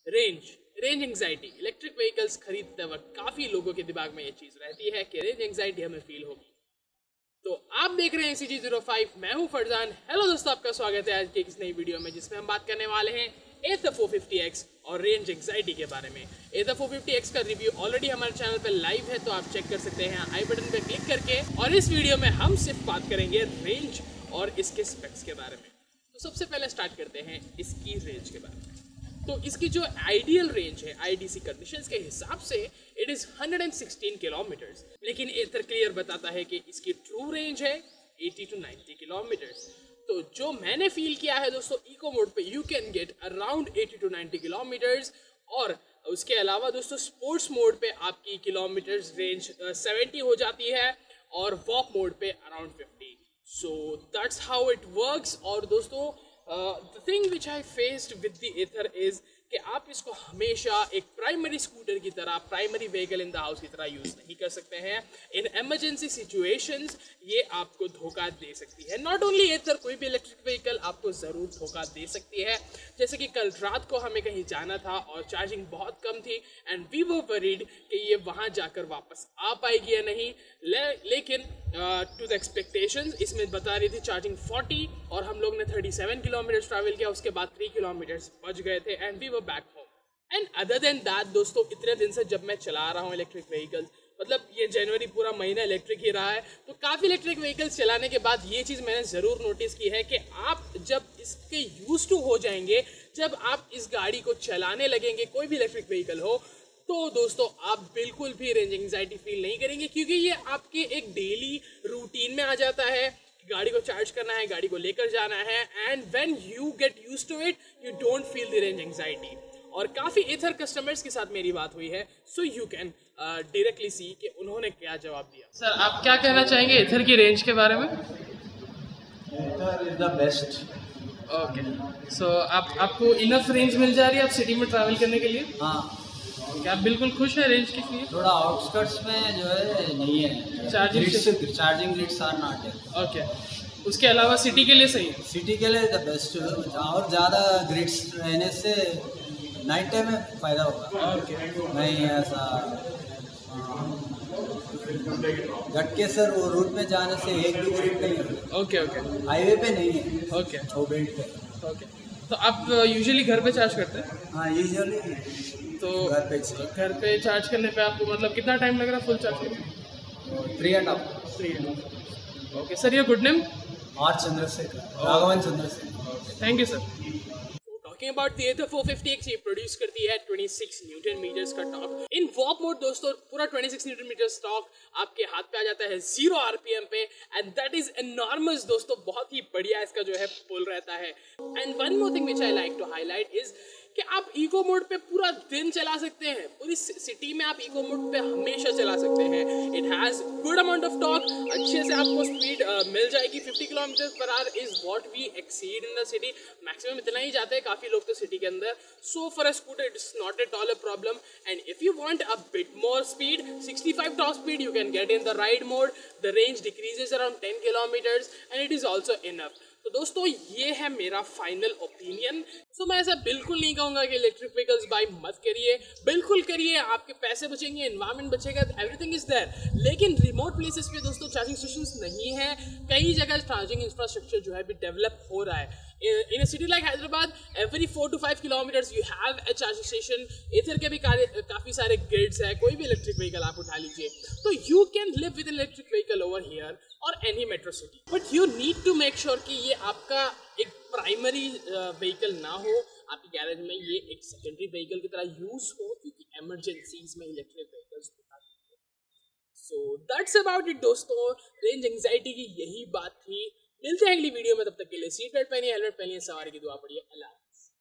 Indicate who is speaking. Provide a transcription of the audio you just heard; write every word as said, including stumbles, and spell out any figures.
Speaker 1: Range range anxiety electric vehicles खरीदते वक्त काफी लोगों के दिमाग में ये चीज रहती है कि रेंज एंग्जाइटी हमें फील होगी। तो आप देख रहे हैं सी जी ज़ीरो फाइव, मैं हूं फरजान। हेलो दोस्तों, आपका स्वागत है आज की इस नई वीडियो में जिसमें हम बात करने वाले हैं एथर फोर फिफ्टी एक्स और रेंज एंग्जाइटी के बारे में। एथर फोर फिफ्टी एक्स का रिव्यू ऑलरेडी हमारे चैनल पर लाइव है, तो आप चेक कर सकते हैं आई बटन पर क्लिक करके। और इस वीडियो में हम सिर्फ बात करेंगे रेंज और इसके स्पेक्स के बारे में। तो सबसे पहले स्टार्ट करते हैं इसकी रेंज के बारे में। तो इसकी जो आइडियल रेंज है आई डी सी कंडीशंस के हिसाब से it is one hundred sixteen kilometres, लेकिन एथर क्लियर बताता है कि इसकी ट्रू रेंज है एटी टू नाइंटी किलोमीटर्स। तो जो मैंने फील किया है दोस्तों, इको मोड पे you can get around eighty to ninety kilometres, और उसके अलावा दोस्तों स्पोर्ट्स मोड पे आपकी किलोमीटर्स रेंज सेवेंटी हो जाती है और वॉक मोड पे around fifty. So that's how it works. और दोस्तों the thing which I faced with the Ather is कि आप इसको हमेशा एक प्राइमरी स्कूटर की तरह, primary vehicle in the house की तरह यूज नहीं कर सकते हैं। इन इमरजेंसी सिचुएशंस ये आपको धोखा दे सकती है। नॉट ओनली एथर, कोई भी इलेक्ट्रिक व्हीकल आपको ज़रूर धोखा दे सकती है। जैसे कि कल रात को हमें कहीं जाना था और चार्जिंग बहुत कम थी एंड वी वर वरीड कि ये वहाँ जाकर वापस आ पाएगी या नहीं। ले, लेकिन टू द एक्सपेक्टेशंस इसमें बता रही थी चार्जिंग फोर्टी, और हम लोग ने थर्टी सेवन किलोमीटर ट्रैवल किया, उसके बाद थ्री किलोमीटर्स बच गए थे and we were back home. And other than that दोस्तों, इतने दिन से जब मैं चला रहा हूँ इलेक्ट्रिक व्हीकल्स, मतलब ये जनवरी पूरा महीना इलेक्ट्रिक ही रहा है, तो काफ़ी इलेक्ट्रिक व्हीकल्स चलाने के बाद ये चीज़ मैंने ज़रूर नोटिस की है कि आप जब इसके यूज टू हो जाएंगे, जब आप इस गाड़ी को चलाने लगेंगे, कोई भी इलेक्ट्रिक व्हीकल हो, तो दोस्तों आप बिल्कुल भी रेंज एंग्जाइटी फील नहीं करेंगे, क्योंकि ये आपके एक डेली रूटीन में आ जाता है। गाड़ी को चार्ज करना है, गाड़ी को लेकर जाना है, and when you get used to it you don't feel the range anxiety. और काफ़ी एथर कस्टमर्स के साथ मेरी बात हुई है, so you can directly see कि उन्होंने क्या जवाब दिया। सर, आप क्या कहना चाहेंगे एथर की रेंज के बारे में?
Speaker 2: Ather is the best.
Speaker 1: Okay, so आप आपको इनफ रेंज मिल जा रही है आप सिटी में ट्रैवल करने के लिए?
Speaker 2: हाँ।
Speaker 1: क्या आप बिल्कुल खुश है रेंज के लिए?
Speaker 2: थोड़ा आउटस्कर्ट्स में जो है नहीं है
Speaker 1: charging
Speaker 2: grids, charging grids are not है।
Speaker 1: ओके, उसके अलावा सिटी के लिए सही है?
Speaker 2: सिटी के लिए द बेस्ट। और ज़्यादा ग्रिड्स रहने से नाइट टाइम में फ़ायदा होगा।
Speaker 1: ओके,
Speaker 2: नहीं ऐसा गटके सर वो रूट में जाने से एक भी ग्रिड नहीं है।
Speaker 1: ओके ओके,
Speaker 2: हाईवे पे नहीं है।
Speaker 1: ओके
Speaker 2: वो बेल्ट पे।
Speaker 1: ओके, तो आप यूजुअली घर पे चार्ज करते हैं?
Speaker 2: हाँ, यूजुअली
Speaker 1: तो
Speaker 2: घर पे
Speaker 1: घर पे चार्ज करने पे आपको मतलब कितना टाइम लग रहा है फुल चार्ज करने?
Speaker 2: Three and half.
Speaker 1: Three and okay sir, your good name?
Speaker 2: R Chandrashekar, Raghavan Chandrashekar.
Speaker 1: Okay, thank you sir. Talking about the Aether four fifty x, ये प्रोड्यूस करती है ट्वेंटी सिक्स न्यूटन मीटर्स का टॉर्क। इन वॉक mode दोस्तों पूरा twenty six newton metres torque आपके हाथ पे आ जाता है जीरो आरपीएम पे, एंड दैट इज एनॉर्मस दोस्तों। बहुत ही बढ़िया इसका जो है पुल रहता है। And one more thing which I like to highlight is कि आप इको मोड पे पूरा दिन चला सकते हैं। पूरी सिटी में आप इको मोड पे हमेशा चला सकते हैं। It has good amount of torque, अच्छे से आपको स्पीड uh, मिल जाएगी। Fifty kilometre per hour is what we exceed in the city. Maximum इतना ही जाते हैं काफ़ी लोग तो सिटी के अंदर। So for a scooter it's not at all a problem. And if you want a bit more speed, sixty five top speed you can get in the ride mode. The range decreases around ten kilometres and it is also enough. तो दोस्तों ये है मेरा final opinion. सो मैं ऐसा बिल्कुल नहीं कहूँगा कि इलेक्ट्रिक व्हीकल्स बाय मत करिए, बिल्कुल करिए, आपके पैसे बचेंगे, एनवायरनमेंट बचेगा, एवरीथिंग इज देयर। लेकिन रिमोट प्लेसेस पे दोस्तों चार्जिंग स्टेशंस नहीं है। कई जगह चार्जिंग इंफ्रास्ट्रक्चर जो है भी डेवलप हो रहा है। In a city like Hyderabad, every four to five kilometers you have a charging station. एथर के भी काफ़ी सारे ग्रिड्स है। कोई भी इलेक्ट्रिक व्हीकल आप उठा लीजिए, तो you can live with an electric vehicle over here or any metro city. But you need to make sure कि ये आपका एक प्राइमरी व्हीकल ना हो, आपकी गैरेज में ये एक सेकेंडरी व्हीकल की तरह यूज हो, क्योंकि एमरजेंसीज में इलेक्ट्रिक व्हीकल्स उठा सकते हैं। सो दैट्स अबाउट इट दोस्तों। रेंज एंग्जाइटी की यही बात थी। मिलते हैं अगली वीडियो में, तब तक के लिए सीट बेल्ट पहनिए, हेलमेट पहनिए, सवारी की दुआ पढ़िए। अल्लाह।